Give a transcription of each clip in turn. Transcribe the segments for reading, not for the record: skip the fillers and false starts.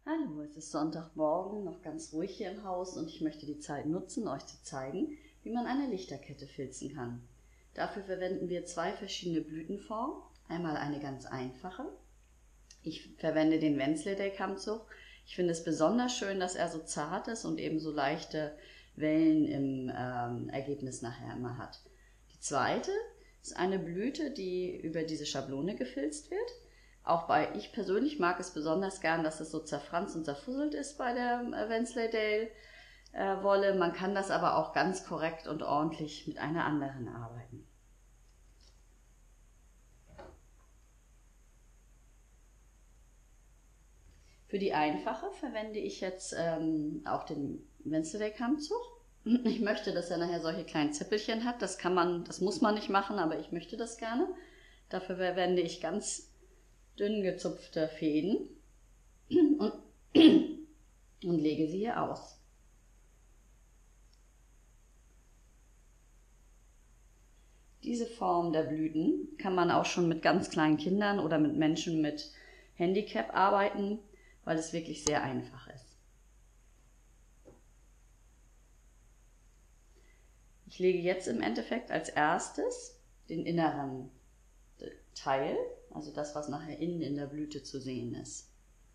Hallo, es ist Sonntagmorgen, noch ganz ruhig hier im Haus und ich möchte die Zeit nutzen, euch zu zeigen, wie man eine Lichterkette filzen kann. Dafür verwenden wir zwei verschiedene Blütenformen. Einmal eine ganz einfache. Ich verwende den Wensleydale-Kammzug. Ich finde es besonders schön, dass er so zart ist und eben so leichte Wellen im Ergebnis nachher immer hat. Die zweite ist eine Blüte, die über diese Schablone gefilzt wird. Ich persönlich mag es besonders gern, dass es so zerfranst und zerfusselt ist bei der Wensleydale Wolle. Man kann das aber auch ganz korrekt und ordentlich mit einer anderen arbeiten. Für die einfache verwende ich jetzt auch den Wensleydale-Kammzug. Ich möchte, dass er nachher solche kleinen Zäppelchen hat. Das muss man nicht machen, aber ich möchte das gerne. Dafür verwende ich ganz dünn gezupfte Fäden und lege sie hier aus. Diese Form der Blüten kann man auch schon mit ganz kleinen Kindern oder mit Menschen mit Handicap arbeiten, weil es wirklich sehr einfach ist. Ich lege jetzt im Endeffekt als erstes den inneren Teil, also das, was nachher innen in der Blüte zu sehen ist.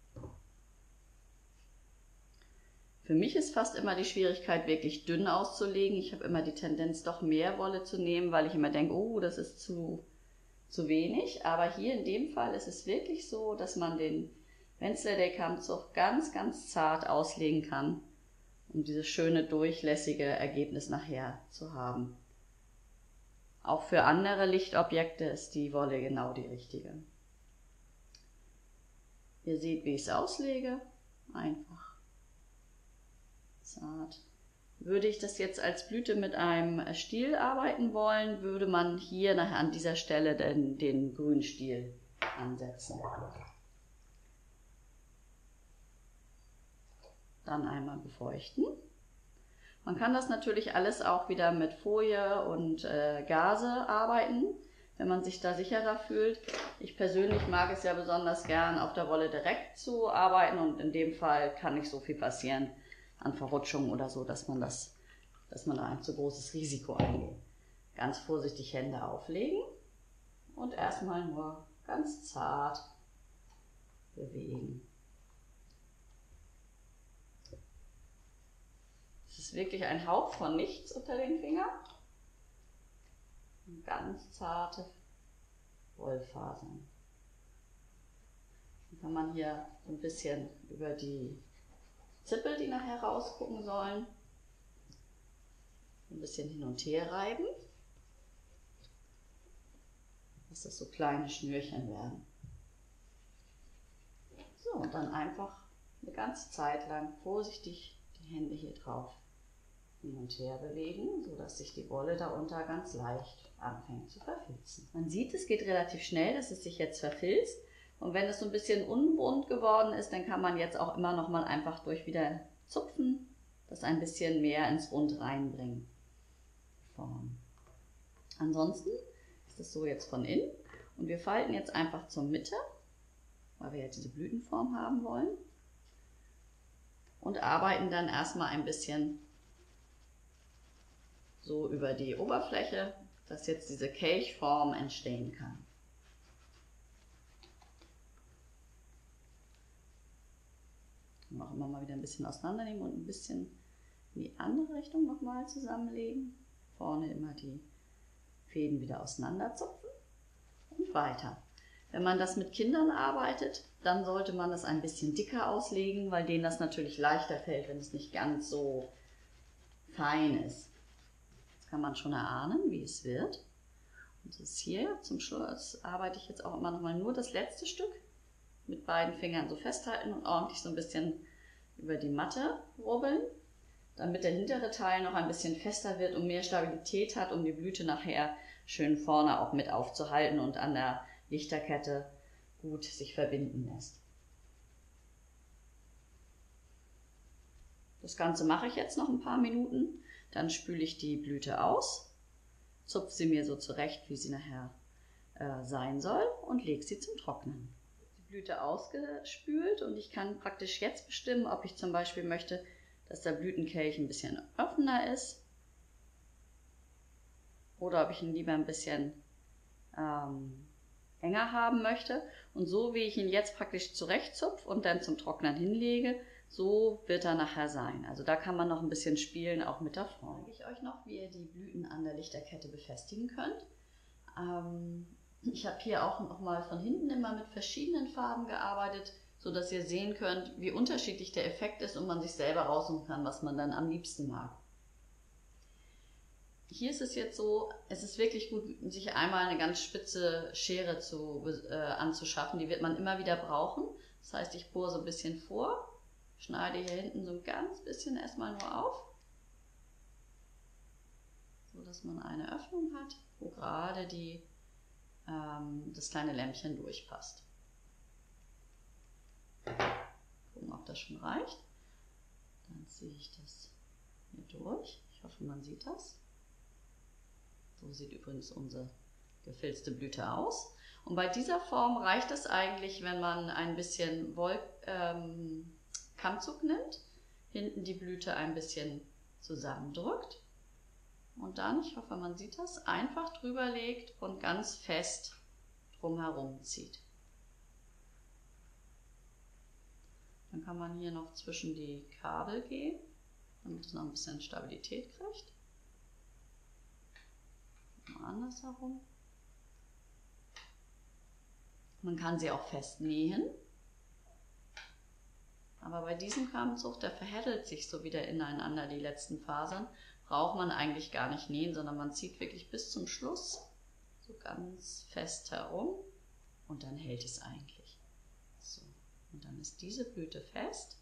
Für mich ist fast immer die Schwierigkeit, wirklich dünn auszulegen. Ich habe immer die Tendenz, doch mehr Wolle zu nehmen, weil ich immer denke, oh, das ist zu wenig. Aber hier in dem Fall ist es wirklich so, dass man den Wensleydale-Kammzug ganz, ganz zart auslegen kann, um dieses schöne, durchlässige Ergebnis nachher zu haben. Auch für andere Lichtobjekte ist die Wolle genau die richtige. Ihr seht, wie ich es auslege. Einfach. Zart. Würde ich das jetzt als Blüte mit einem Stiel arbeiten wollen, würde man hier nachher an dieser Stelle den Grünstiel ansetzen. Dann einmal befeuchten. Man kann das natürlich alles auch wieder mit Folie und Gaze arbeiten, wenn man sich da sicherer fühlt. Ich persönlich mag es ja besonders gern, auf der Wolle direkt zu arbeiten und in dem Fall kann nicht so viel passieren an Verrutschung oder so, dass man da ein zu großes Risiko eingeht. Ganz vorsichtig Hände auflegen und erstmal nur ganz zart bewegen. Es ist wirklich ein Hauch von nichts unter den Fingern. Ganz zarte Wollfasern. Dann kann man hier so ein bisschen über die Zippel, die nachher rausgucken sollen, ein bisschen hin und her reiben, dass das so kleine Schnürchen werden. So, und dann einfach eine ganze Zeit lang vorsichtig die Hände hier drauf hin und her bewegen, sodass sich die Wolle darunter ganz leicht anfängt zu verfilzen. Man sieht, es geht relativ schnell, dass es sich jetzt verfilzt. Und wenn es so ein bisschen unbunt geworden ist, dann kann man jetzt auch immer noch mal einfach durch wieder zupfen, das ein bisschen mehr ins Rund reinbringen. Ansonsten ist es so jetzt von innen und wir falten jetzt einfach zur Mitte, weil wir jetzt diese Blütenform haben wollen und arbeiten dann erstmal ein bisschen so über die Oberfläche, dass jetzt diese Kelchform entstehen kann. Auch immer mal wieder ein bisschen auseinandernehmen und ein bisschen in die andere Richtung nochmal zusammenlegen. Vorne immer die Fäden wieder auseinanderzupfen und weiter. Wenn man das mit Kindern arbeitet, dann sollte man das ein bisschen dicker auslegen, weil denen das natürlich leichter fällt, wenn es nicht ganz so fein ist. Das kann man schon erahnen, wie es wird. Und das ist hier zum Schluss arbeite ich jetzt auch immer nochmal nur das letzte Stück mit beiden Fingern so festhalten und ordentlich so ein bisschen über die Matte rubbeln, damit der hintere Teil noch ein bisschen fester wird und mehr Stabilität hat, um die Blüte nachher schön vorne auch mit aufzuhalten und an der Lichterkette gut sich verbinden lässt. Das Ganze mache ich jetzt noch ein paar Minuten, dann spüle ich die Blüte aus, zupfe sie mir so zurecht, wie sie nachher sein soll und lege sie zum Trocknen. Die Blüte ausgespült und ich kann praktisch jetzt bestimmen, ob ich zum Beispiel möchte, dass der Blütenkelch ein bisschen offener ist oder ob ich ihn lieber ein bisschen enger haben möchte. Und so wie ich ihn jetzt praktisch zurechtzupfe und dann zum Trocknen hinlege, so wird er nachher sein. Also da kann man noch ein bisschen spielen, auch mit der Form. Ich zeige euch noch, wie ihr die Blüten an der Lichterkette befestigen könnt. Ich habe hier auch noch mal von hinten immer mit verschiedenen Farben gearbeitet, so dass ihr sehen könnt, wie unterschiedlich der Effekt ist und man sich selber raussuchen kann, was man dann am liebsten mag. Hier ist es jetzt so, es ist wirklich gut, sich einmal eine ganz spitze Schere anzuschaffen. Die wird man immer wieder brauchen. Das heißt, ich bohre so ein bisschen vor, schneide hier hinten so ein ganz bisschen erstmal nur auf, so dass man eine Öffnung hat, wo gerade das kleine Lämpchen durchpasst. Gucken, ob das schon reicht. Dann ziehe ich das hier durch. Ich hoffe, man sieht das. So sieht übrigens unsere gefilzte Blüte aus. Und bei dieser Form reicht es eigentlich, wenn man ein bisschen Kammzug nimmt, hinten die Blüte ein bisschen zusammendrückt und dann, ich hoffe, man sieht das, einfach drüber legt und ganz fest drumherum zieht. Dann kann man hier noch zwischen die Kabel gehen, damit es noch ein bisschen Stabilität kriegt. Andersherum. Man kann sie auch fest nähen, aber bei diesem Kammzug, der verheddelt sich so wieder ineinander, die letzten Fasern, braucht man eigentlich gar nicht nähen, sondern man zieht wirklich bis zum Schluss so ganz fest herum und dann hält es eigentlich. So, und dann ist diese Blüte fest